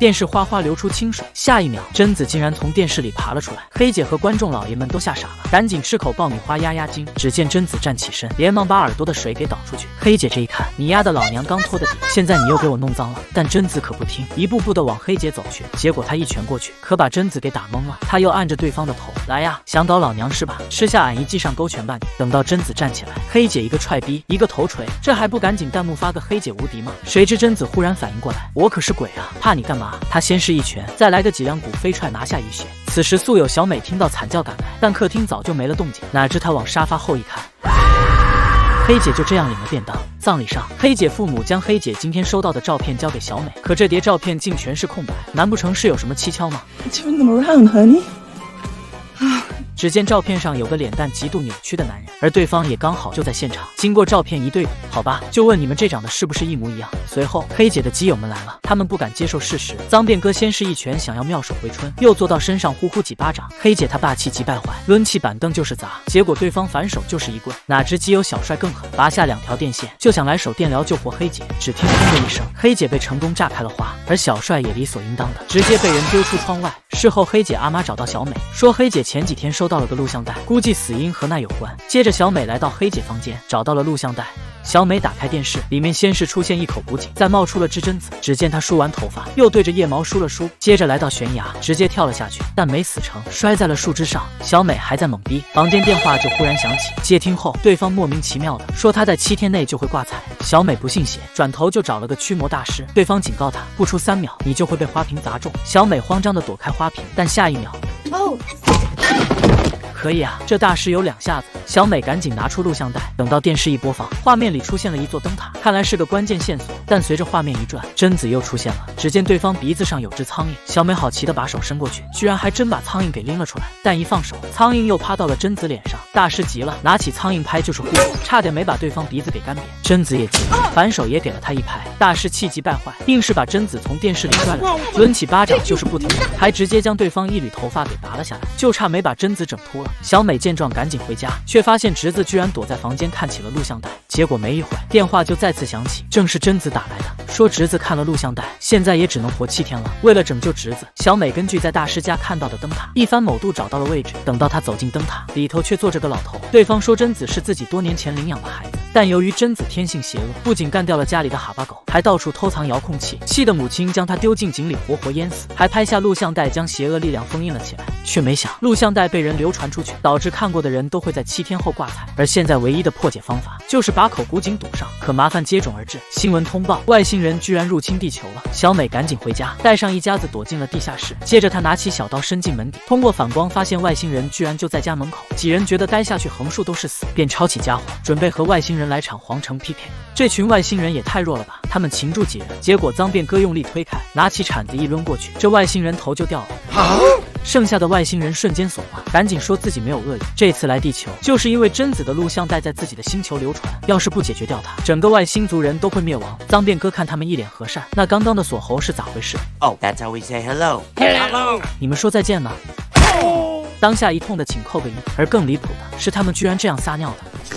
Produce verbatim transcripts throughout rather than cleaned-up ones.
电视哗哗流出清水。下一秒，贞子竟然从电视里爬了出来。黑姐和观众老爷们都吓傻了，赶紧吃口爆米花压压惊。只见贞子站起身，连忙把耳朵的水给倒出去。黑姐这一看，你丫的老娘刚拖的地，现在你又给我弄脏了。但贞子可不听，一步步的往黑姐走去。结果她一拳过去，可把贞子给打懵了。她又按着对方的头，来呀，想搞老娘是吧？吃下俺一记上勾拳吧你！等到贞子站起来，黑姐一个踹逼，一个头锤，这还不赶紧弹幕发个黑姐无敌吗？谁知贞子忽然反应过来，我可是鬼啊，怕你干嘛？她先是一拳，再来个几两股飞踹拿下一血。此时素有小美听到惨叫赶来，但客厅早就没了动静。哪知她往沙发后一看，黑姐就这样领了便当。葬礼上，黑姐父母将黑姐今天收到的照片交给小美，可这叠照片竟全是空白，难不成是有什么蹊跷吗？ Turn them around, honey. 只见照片上有个脸蛋极度扭曲的男人，而对方也刚好就在现场。经过照片一对比，好吧，就问你们这长得是不是一模一样？随后，黑姐的基友们来了，他们不敢接受事实。脏辫哥先是一拳想要妙手回春，又坐到身上呼呼几巴掌。黑姐她霸气急败坏，抡起板凳就是砸，结果对方反手就是一棍。哪知基友小帅更狠，拔下两条电线就想来手电疗救活黑姐。只听砰的一声，黑姐被成功炸开了花，而小帅也理所应当的直接被人丢出窗外。事后，黑姐阿妈找到小美，说黑姐前几天收到了个录像带，估计死因和那有关。接着，小美来到黑姐房间，找到了录像带。小美打开电视，里面先是出现一口古井，再冒出了只贞子。只见她梳完头发，又对着腋毛梳了梳，接着来到悬崖，直接跳了下去，但没死成，摔在了树枝上。小美还在懵逼，房间电话就忽然响起。接听后，对方莫名其妙的说她在七天内就会挂彩。小美不信邪，转头就找了个驱魔大师。对方警告她，不出三秒你就会被花瓶砸中。小美慌张的躲开花瓶，但下一秒，哦。可以啊，这大师有两下子。小美赶紧拿出录像带，等到电视一播放，画面里出现了一座灯塔，看来是个关键线索。但随着画面一转，贞子又出现了。只见对方鼻子上有只苍蝇，小美好奇的把手伸过去，居然还真把苍蝇给拎了出来。但一放手，苍蝇又趴到了贞子脸上。大师急了，拿起苍蝇拍就是呼，差点没把对方鼻子给干瘪。贞子也急了，反手也给了他一拍。大师气急败坏，硬是把贞子从电视里拽了出来，抡起巴掌就是不停，还直接将对方一缕头发给拔了下来，就差没把贞子整秃了。小美见状赶紧回家，却发现侄子居然躲在房间看起了录像带。结果没一会儿，电话就再次响起，正是贞子打来的，说侄子看了录像带，现在也只能活七天了。为了拯救侄子，小美根据在大师家看到的灯塔，一番某度找到了位置。等到她走进灯塔，里头却坐着个老头。对方说贞子是自己多年前领养的孩子，但由于贞子天性邪恶，不仅干掉了家里的哈巴狗，还到处偷藏遥控器，气得母亲将他丢进井里活活淹死，还拍下录像带将邪恶力量封印了起来。却没想录像带被人流传出去，导致看过的人都会在七天后挂彩。而现在唯一的破解方法就是把口古井堵上，可麻烦接踵而至。新闻通报外星人居然入侵地球了，小美赶紧回家，带上一家子躲进了地下室。接着她拿起小刀伸进门底，通过反光发现外星人居然就在家门口。几人觉得待下去横竖都是死，便抄起家伙准备和外星人来场皇城 P K。 这群外星人也太弱了吧，他们擒住几人，结果脏辫哥用力推开，拿起铲子一抡过去，这外星人头就掉了。啊！剩下的外星人瞬间怂了，赶紧说自己没有恶意，这次来地球就是因为贞子的录像带在自己的星球流传，要是不解决掉它，整个外星族人都会灭亡。脏辫哥看他们一脸和善，那刚刚的锁喉是咋回事？ Oh, that's how we say hello. Hello. 你们说再见呢？当下一痛的请扣个一。而更离谱的是，他们居然这样撒尿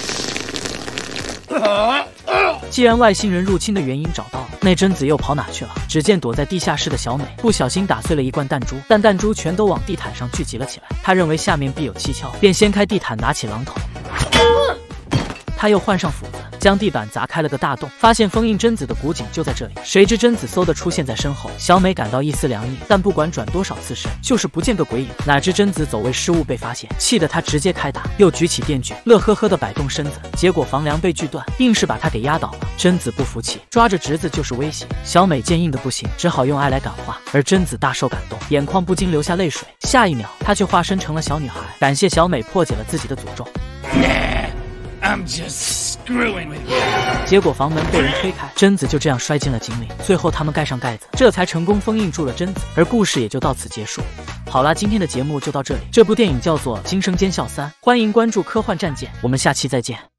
的。既然外星人入侵的原因找到了，那贞子又跑哪去了？只见躲在地下室的小美不小心打碎了一罐弹珠，但弹珠全都往地毯上聚集了起来。她认为下面必有蹊跷，便掀开地毯，拿起榔头。她又换上斧子，将地板砸开了个大洞，发现封印贞子的古井就在这里。谁知贞子嗖的出现在身后，小美感到一丝凉意，但不管转多少次身，就是不见个鬼影。哪知贞子走位失误被发现，气得她直接开打，又举起电锯，乐呵呵的摆动身子，结果房梁被锯断，硬是把她给压倒了。贞子不服气，抓着侄子就是威胁。小美见硬的不行，只好用爱来感化，而贞子大受感动，眼眶不禁流下泪水。下一秒，她却化身成了小女孩，感谢小美破解了自己的诅咒。 I'm just screwing with you. 结果房门被人推开，贞子就这样摔进了井里。最后他们盖上盖子，这才成功封印住了贞子，而故事也就到此结束。好啦，今天的节目就到这里。这部电影叫做《惊声尖笑三》，欢迎关注科幻战舰，我们下期再见。